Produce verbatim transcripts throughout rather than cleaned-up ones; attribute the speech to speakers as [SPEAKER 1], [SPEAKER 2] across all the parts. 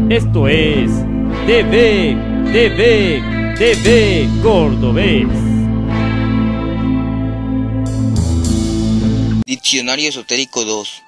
[SPEAKER 1] Esto es T V, T V, T V Cordobés.
[SPEAKER 2] Diccionario Esotérico dos.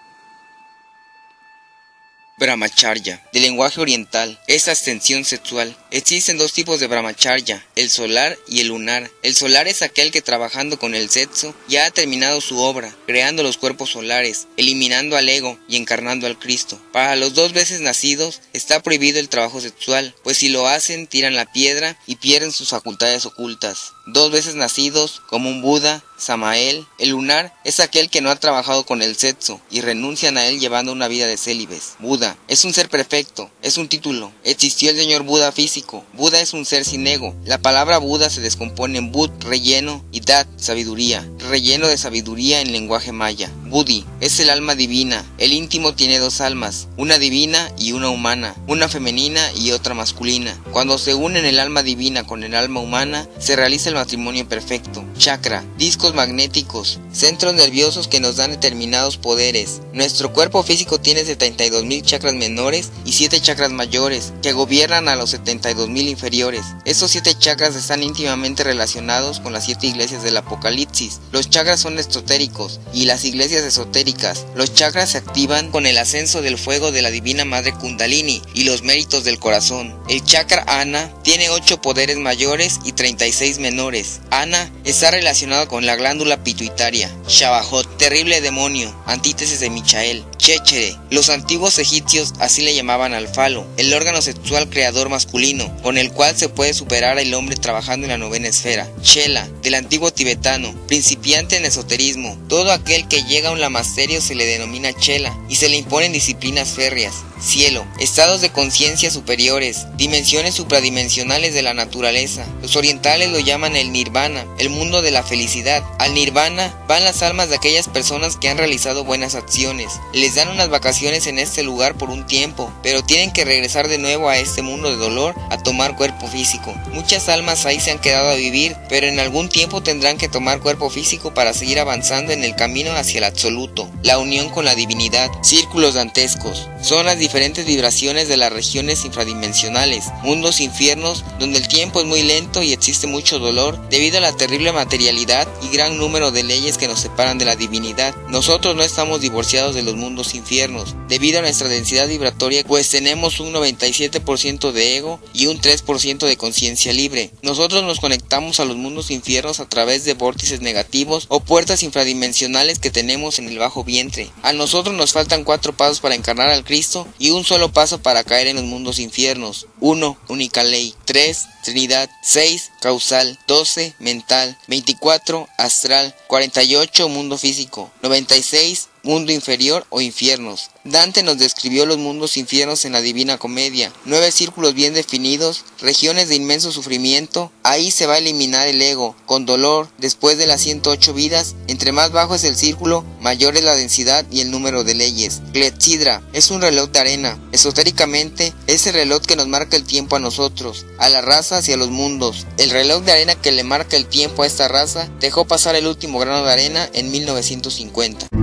[SPEAKER 2] Brahmacharya, del lenguaje oriental, es abstención sexual. Existen dos tipos de brahmacharya, el solar y el lunar. El solar es aquel que trabajando con el sexo ya ha terminado su obra, creando los cuerpos solares, eliminando al ego y encarnando al Cristo. Para los dos veces nacidos está prohibido el trabajo sexual, pues si lo hacen tiran la piedra y pierden sus facultades ocultas. Dos veces nacidos, como un Buda, Samael. El lunar es aquel que no ha trabajado con el sexo y renuncian a él llevando una vida de célibes. Buda es un ser perfecto, es un título. Existió el señor Buda físico. Buda es un ser sin ego. La palabra Buda se descompone en Bud, relleno, y Dat, sabiduría. Relleno de sabiduría en lenguaje maya. Budi es el alma divina. El íntimo tiene dos almas, una divina y una humana, una femenina y otra masculina. Cuando se unen el alma divina con el alma humana, se realiza el matrimonio perfecto. Chakra, discos magnéticos, centros nerviosos que nos dan determinados poderes. Nuestro cuerpo físico tiene setenta y dos mil chakras menores y siete chakras mayores, que gobiernan a los setenta y dos mil inferiores. Estos siete chakras están íntimamente relacionados con las siete iglesias del Apocalipsis. Los chakras son esotéricos y las iglesias esotéricas. Los chakras se activan con el ascenso del fuego de la divina madre Kundalini y los méritos del corazón. El chakra Ana tiene ocho poderes mayores y treinta y seis menores. Ana está relacionado con la glándula pituitaria. Shabajot, terrible demonio, antítesis de Michael. Chechere, los antiguos egipcios así le llamaban al falo, el órgano sexual creador masculino, con el cual se puede superar al hombre trabajando en la novena esfera. Chela, del antiguo tibetano, principiante en esoterismo. Todo aquel que llega a un lamasterio se le denomina chela y se le imponen disciplinas férreas. Cielo, estados de conciencia superiores, dimensiones supradimensionales de la naturaleza. Los orientales lo llaman el nirvana, el mundo de la felicidad. Al nirvana van las almas de aquellas personas que han realizado buenas acciones. Les dan unas vacaciones en este lugar por un tiempo, pero tienen que regresar de nuevo a este mundo de dolor a tomar cuerpo físico. Muchas almas ahí se han quedado a vivir, pero en algún tiempo tendrán que tomar cuerpo físico para seguir avanzando en el camino hacia el absoluto, la unión con la divinidad. Círculos dantescos son las diferentes vibraciones de las regiones infradimensionales, mundos infiernos, donde el tiempo es muy lento y existe mucho dolor debido a la terrible materialidad y gran número de leyes que nos separan de la divinidad. Nosotros no estamos divorciados de los mundos infiernos debido a nuestra densidad vibratoria, pues tenemos un noventa y siete por ciento de ego y un tres por ciento de conciencia libre. Nosotros nos conectamos a los mundos infiernos a través de vórtices negativos o puertas infradimensionales que tenemos en el bajo vientre. A nosotros nos faltan cuatro pasos para encarnar al Cristo y un solo paso para caer en los mundos infiernos. uno. Única ley. tres. Trinidad. seis. Causal. doce. Mental. veinticuatro. Astral. cuarenta y ocho. Mundo físico. noventa y seis. Mundo inferior o infiernos. Dante nos describió los mundos infiernos en la Divina Comedia. Nueve círculos bien definidos, regiones de inmenso sufrimiento. Ahí se va a eliminar el ego, con dolor, después de las ciento ocho vidas. Entre más bajo es el círculo, mayor es la densidad y el número de leyes. Clepsidra es un reloj de arena. Esotéricamente, es el reloj que nos marca el tiempo a nosotros, a la raza hacia los mundos. El reloj de arena que le marca el tiempo a esta raza dejó pasar el último grano de arena en mil novecientos cincuenta.